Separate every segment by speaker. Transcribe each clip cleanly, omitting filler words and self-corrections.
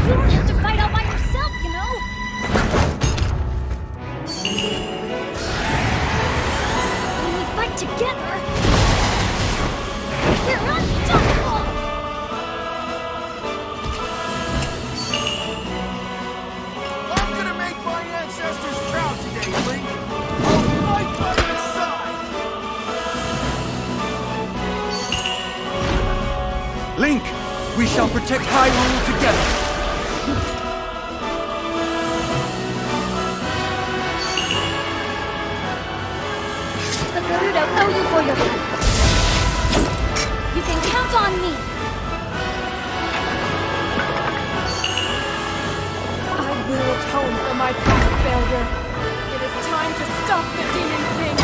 Speaker 1: You don't have to fight all by yourself, you know? When we fight together, we're unstoppable!
Speaker 2: I'm gonna make my ancestors proud today, Link! I'll fight by your side!
Speaker 3: Link, we shall protect Hyrule together.
Speaker 1: The Gerudo owe you for your help. You can count on me.
Speaker 4: I will atone for my past failure. It is time to stop the Demon King.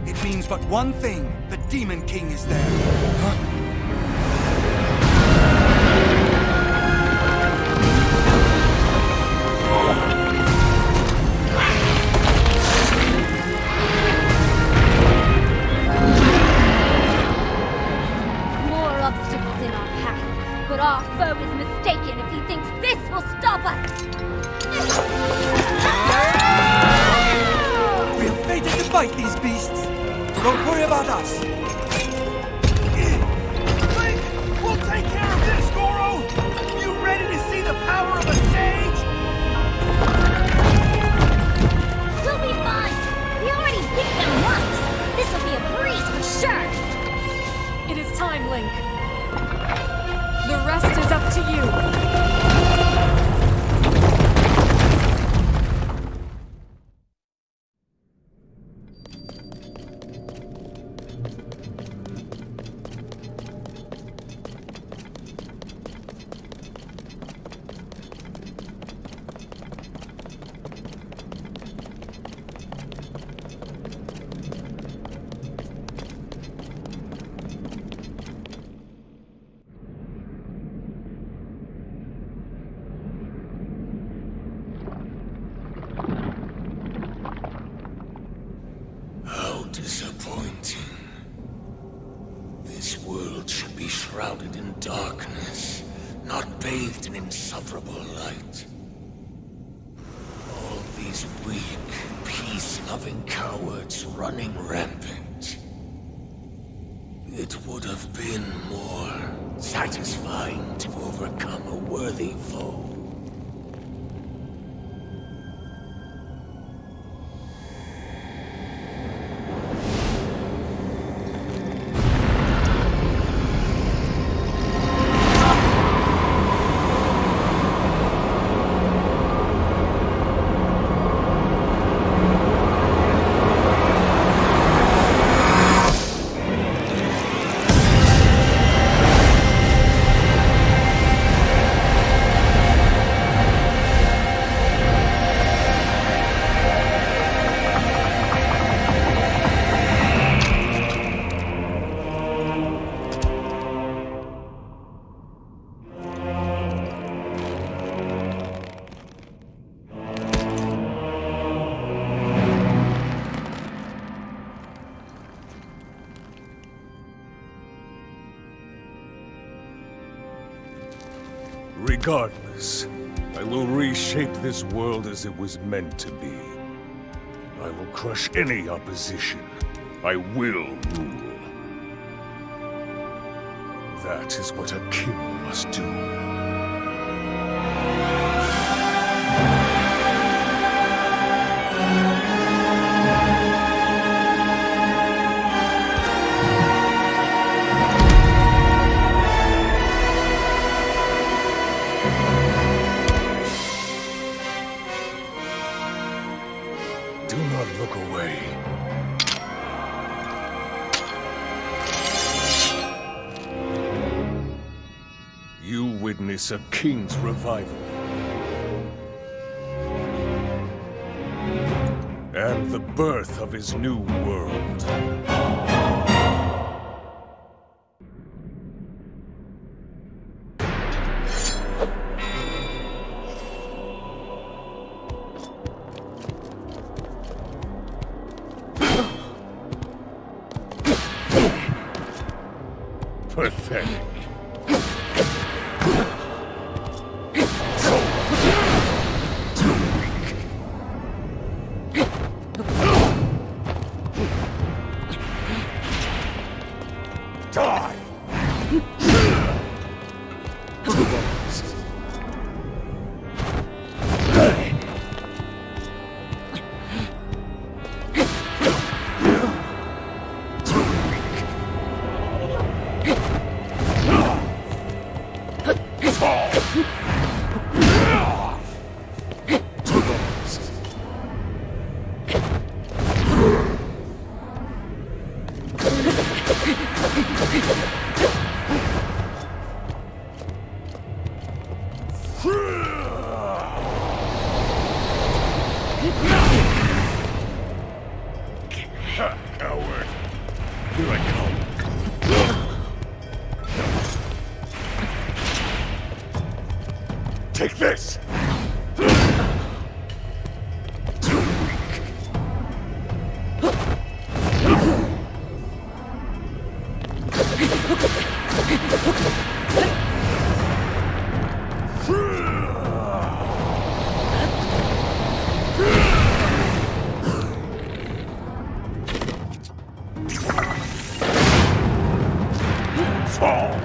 Speaker 3: It means but one thing. The Demon King is there. Huh?
Speaker 1: More obstacles in our path, but our foe is mistaken if he thinks this will stop us!
Speaker 3: We are fated to fight these beasts. Don't worry about us.
Speaker 2: Link, we'll take care of this, Goro! You ready to see the power of a sage?
Speaker 1: We'll be fine! We already beat them once! This'll be a breeze for sure!
Speaker 4: It is time, Link. The rest is up to you.
Speaker 5: Disappointing. This world should be shrouded in darkness, not bathed in insufferable light. All these weak, peace-loving cowards running rampant. It would have been more satisfying to overcome a worthy foe.
Speaker 6: Regardless, I will reshape this world as it was meant to be. I will crush any opposition. I will rule. That is what a king must do. Do not look away. You witness a king's revival. And the birth of his new world. Pathetic. Die!
Speaker 5: Too
Speaker 6: coward. Here I come. Take this! Too weak. Fall!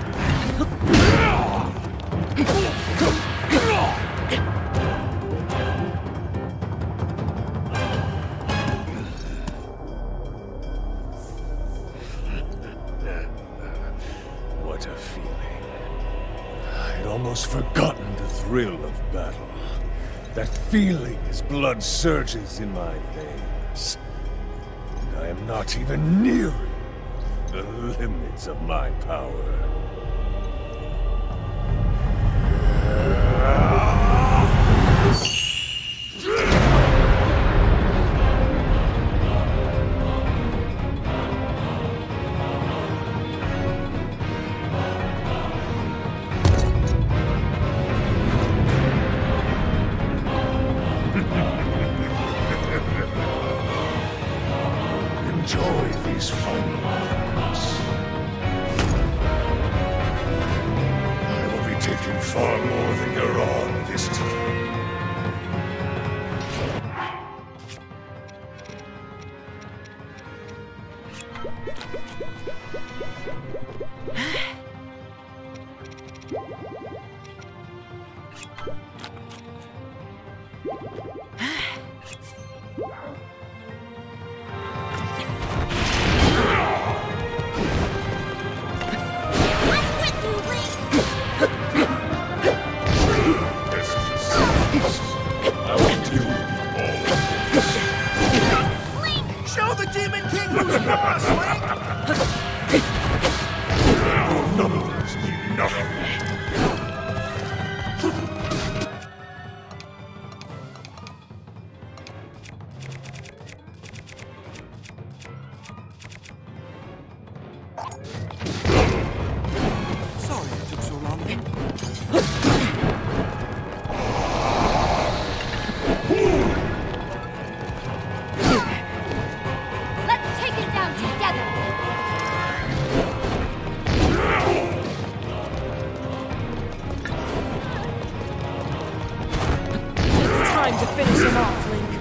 Speaker 6: What a feeling. I'd almost forgotten the thrill of battle. That feeling as blood surges in my veins. And I am not even nearing the limits of my power. Enjoy these final moments. I will be taking far more than you're on this time.
Speaker 2: Show the Demon King who's boss, Link!
Speaker 6: Numbers mean nothing.
Speaker 2: Sorry it took so long.
Speaker 1: Let's take it down together.
Speaker 4: It's time to finish him off, Link.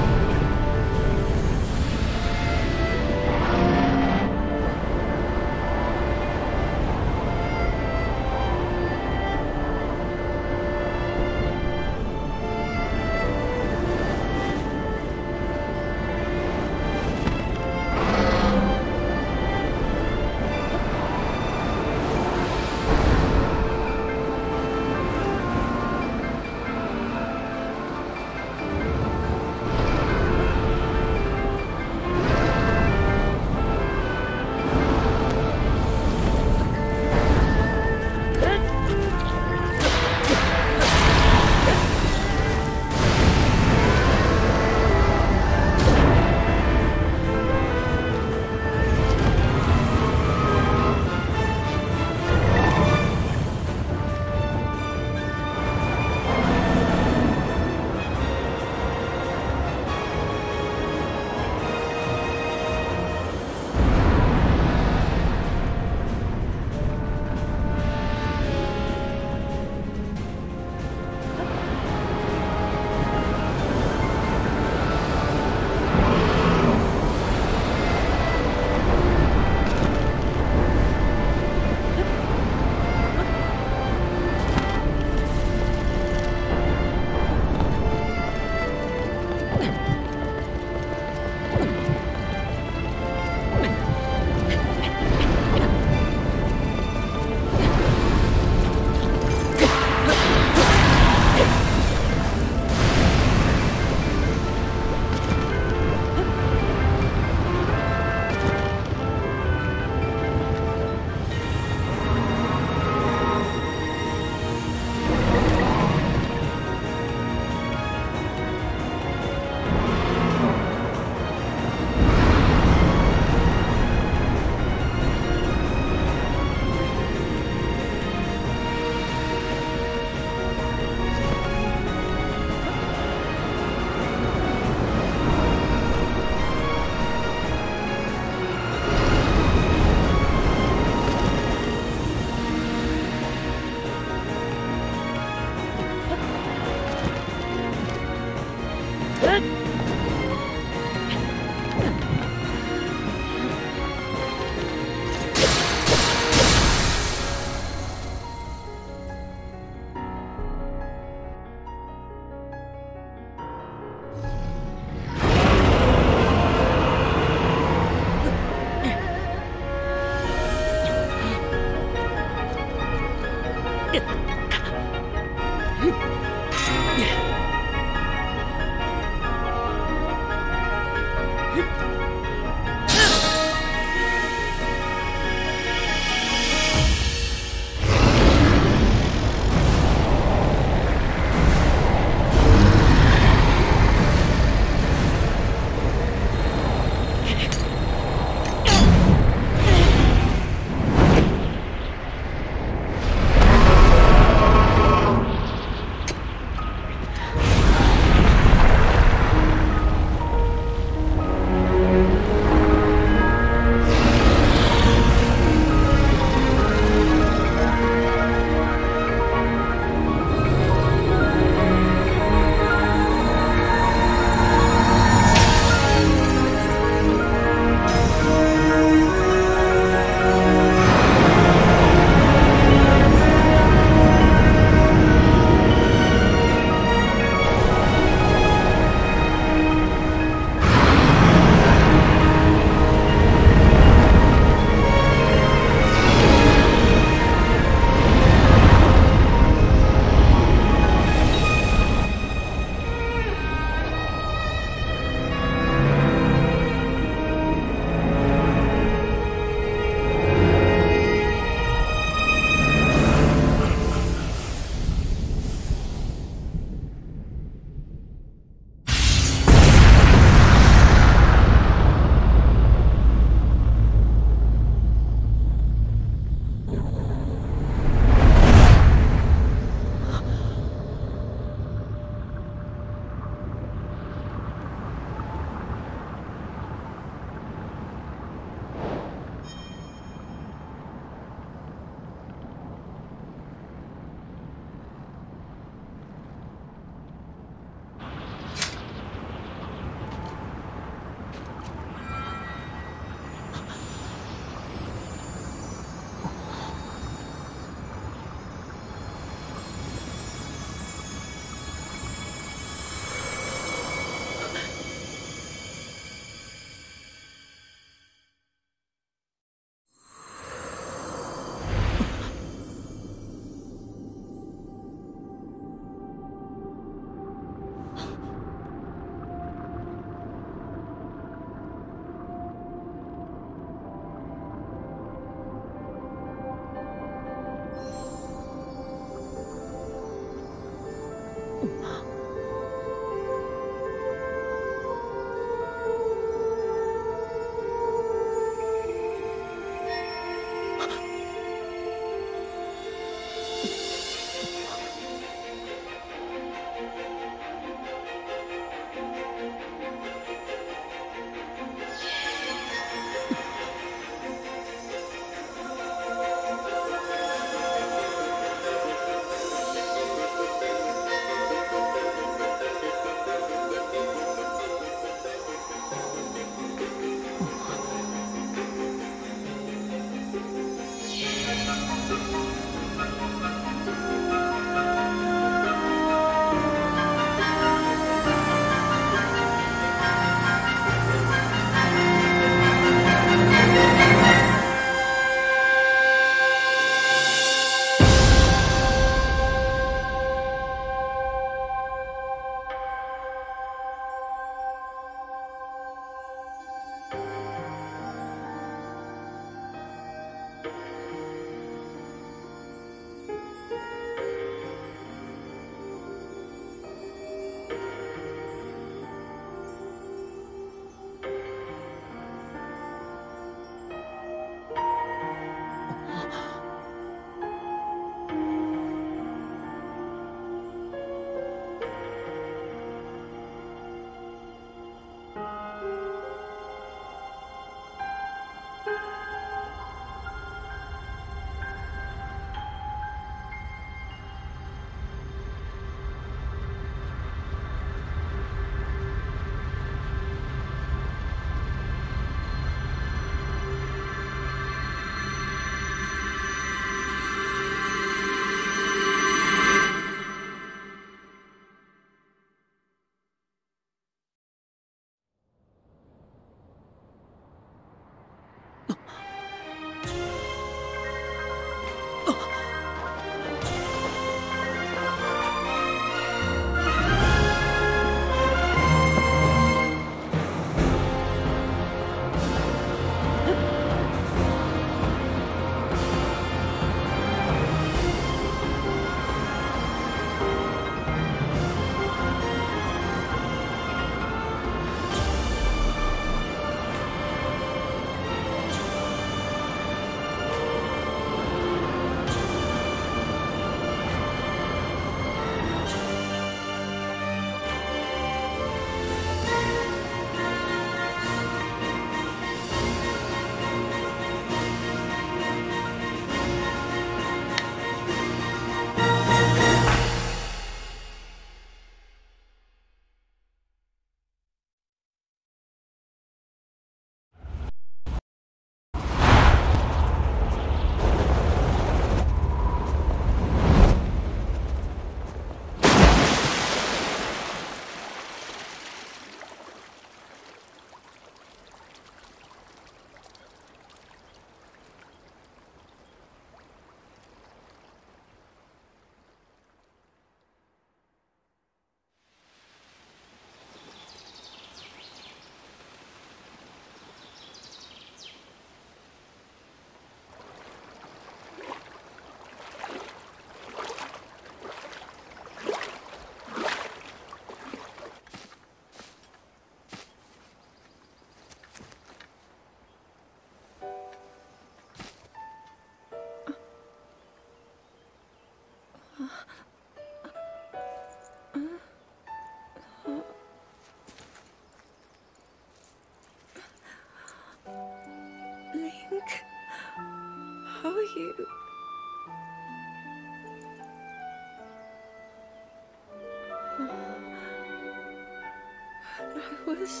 Speaker 4: I was...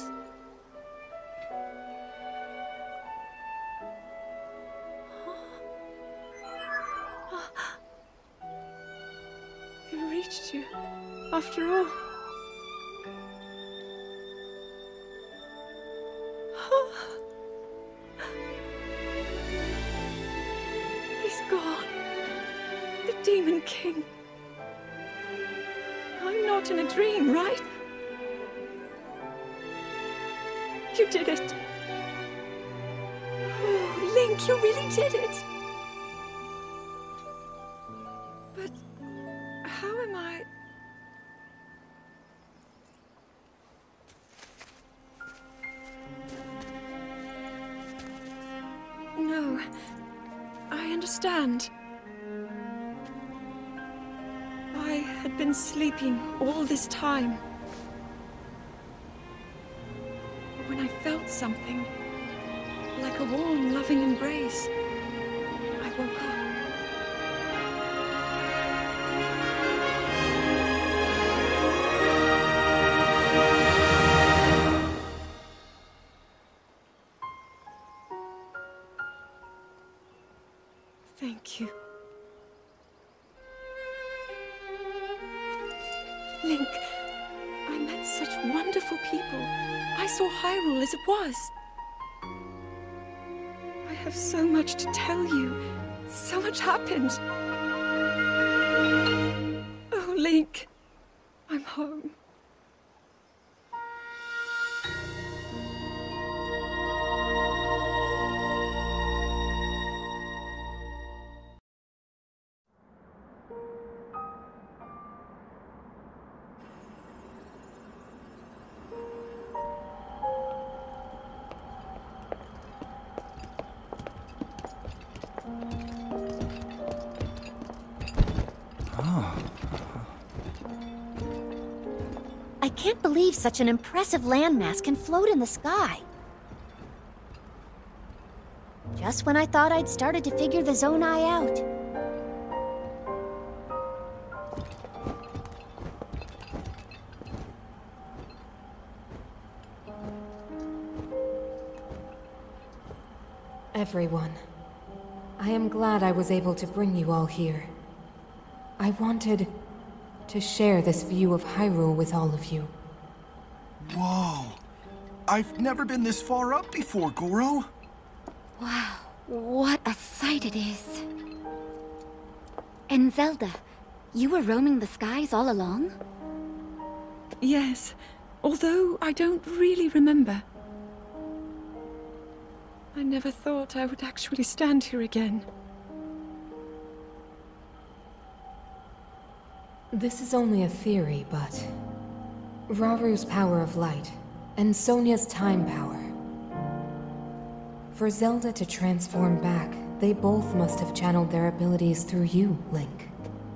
Speaker 4: It reached you, after all. He's gone. The Demon King. I'm not in a dream, right? You did it. Oh, Link, you really did it. But how am I... No, I understand. I had been sleeping all this time. When I felt something, like a warm, loving embrace, I woke up. Thank you. Link, I met such wonderful people. I saw Hyrule as it was. I have so much to tell you. So much happened. Oh, Link, I'm home.
Speaker 1: I can't believe such an impressive landmass can float in the sky. Just when I thought I'd started to figure the Zonai out.
Speaker 7: Everyone, I am glad I was able to bring you all here. I wanted to share this view of Hyrule with all of you.
Speaker 2: Whoa! I've never been this far up before, Goro.
Speaker 1: Wow, what a sight it is. And Zelda, you were roaming the skies all along?
Speaker 4: Yes, although I don't really remember. I never thought I would actually stand here again.
Speaker 7: This is only a theory, but Raru's power of light and Sonia's time power. For Zelda to transform back, they both must have channeled their abilities through you, Link.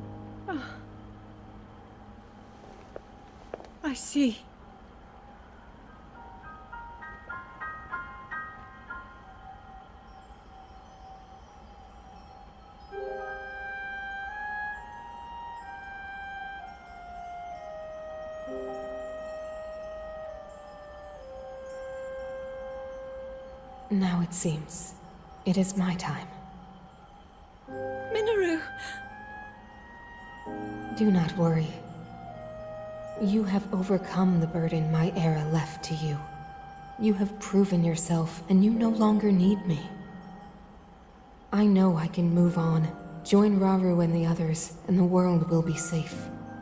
Speaker 4: I see.
Speaker 7: Now it seems it is my time.
Speaker 4: Minoru!
Speaker 7: Do not worry. You have overcome the burden my era left to you. You have proven yourself, and you no longer need me. I know I can move on, join Raru and the others, and the world will be safe.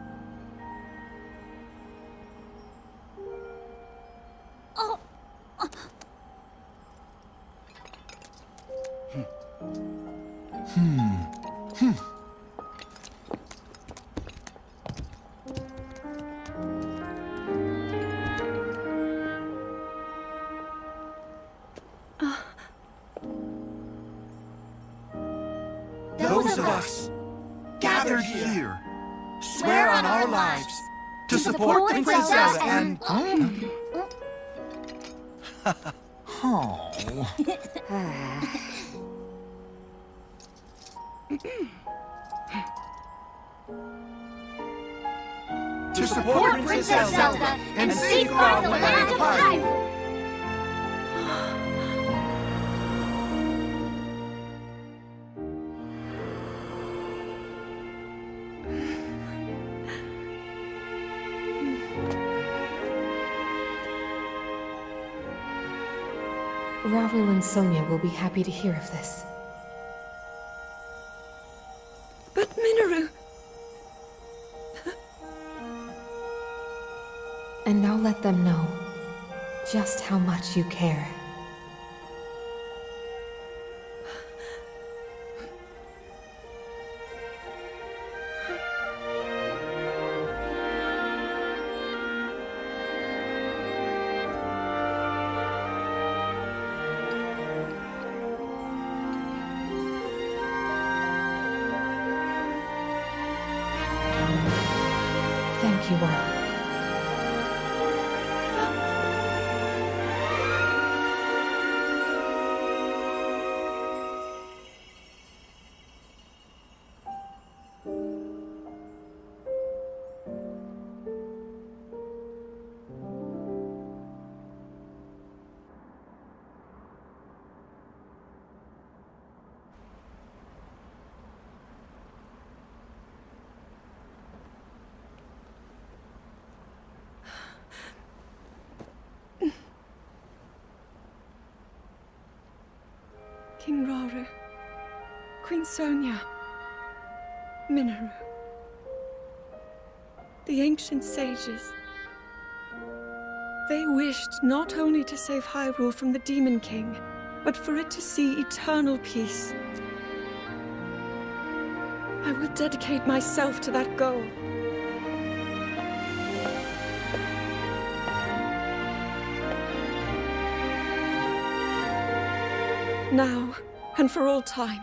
Speaker 2: Those of us gathered here swear on our lives to support Princess Zelda and... Oh. to support Princess Zelda and safeguard the land of Hyrule.
Speaker 7: Rauru and Sonia will be happy to hear of this.
Speaker 4: But Minoru...
Speaker 7: And I'll let them know just how much you care. Thank you all.
Speaker 4: King Rauru, Queen Sonia, Minoru. The ancient sages. They wished not only to save Hyrule from the Demon King, but for it to see eternal peace. I will dedicate myself to that goal. Now, and for all time.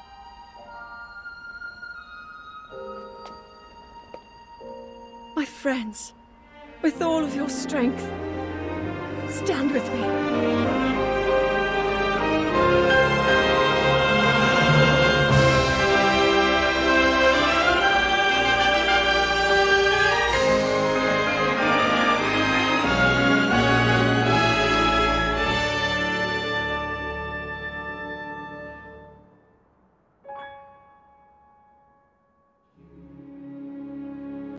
Speaker 4: My friends, with all of your strength, stand with me.